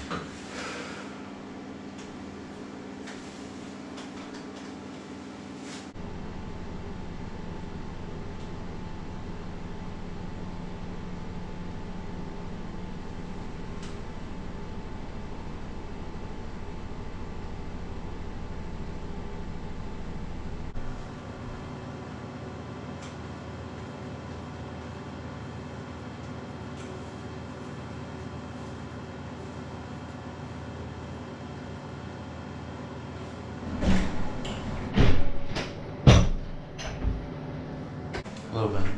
Hello, Ben.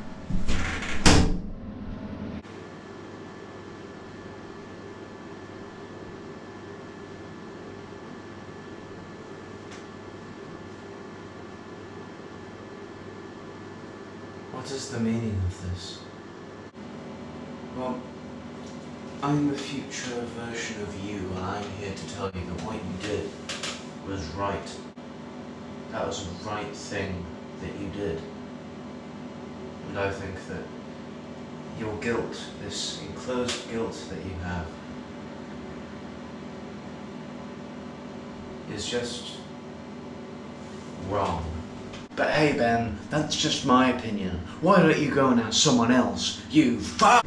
What is the meaning of this? Well, I'm a future version of you, and I'm here to tell you that what you did was right. That was the right thing that you did. And I think that your guilt, this enclosed guilt that you have, is just wrong. But hey, Ben, that's just my opinion. Why don't you go and ask someone else? You fuck!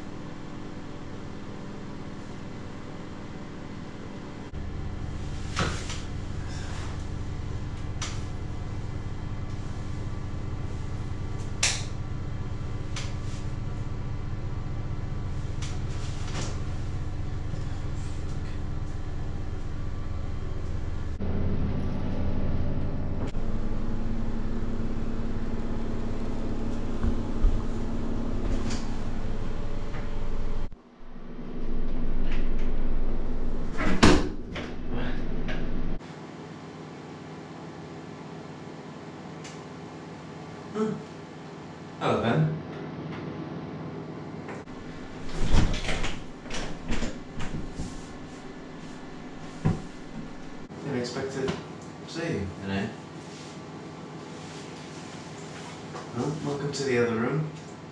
Hello, Ben. Didn't expect to see you, you know. Well, welcome to the other room.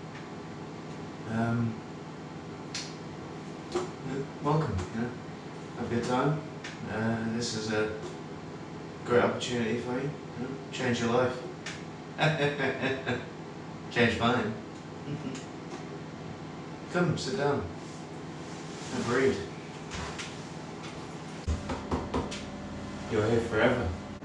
Welcome, you know. Have a good time. This is a great opportunity for you, you know? Change your life. Change mine. Come, sit down. Have a read. You're here forever.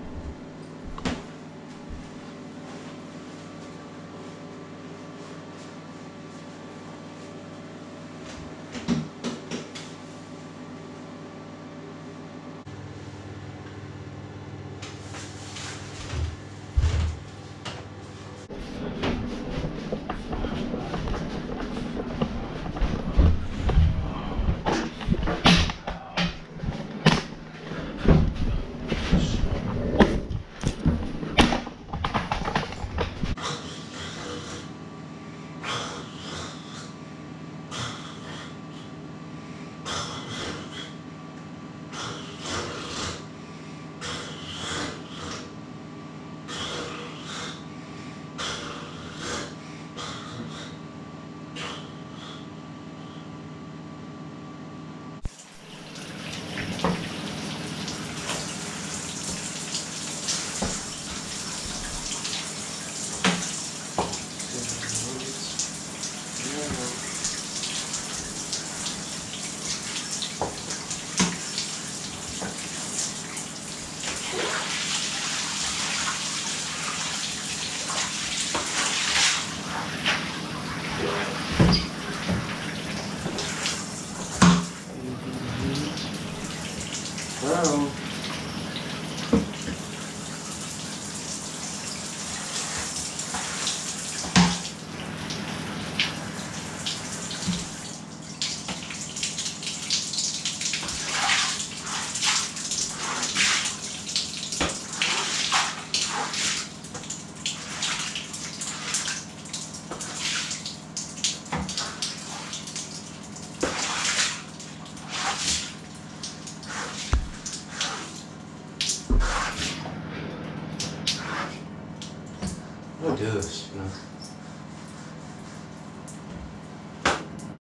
Hello. We'll do this, you know.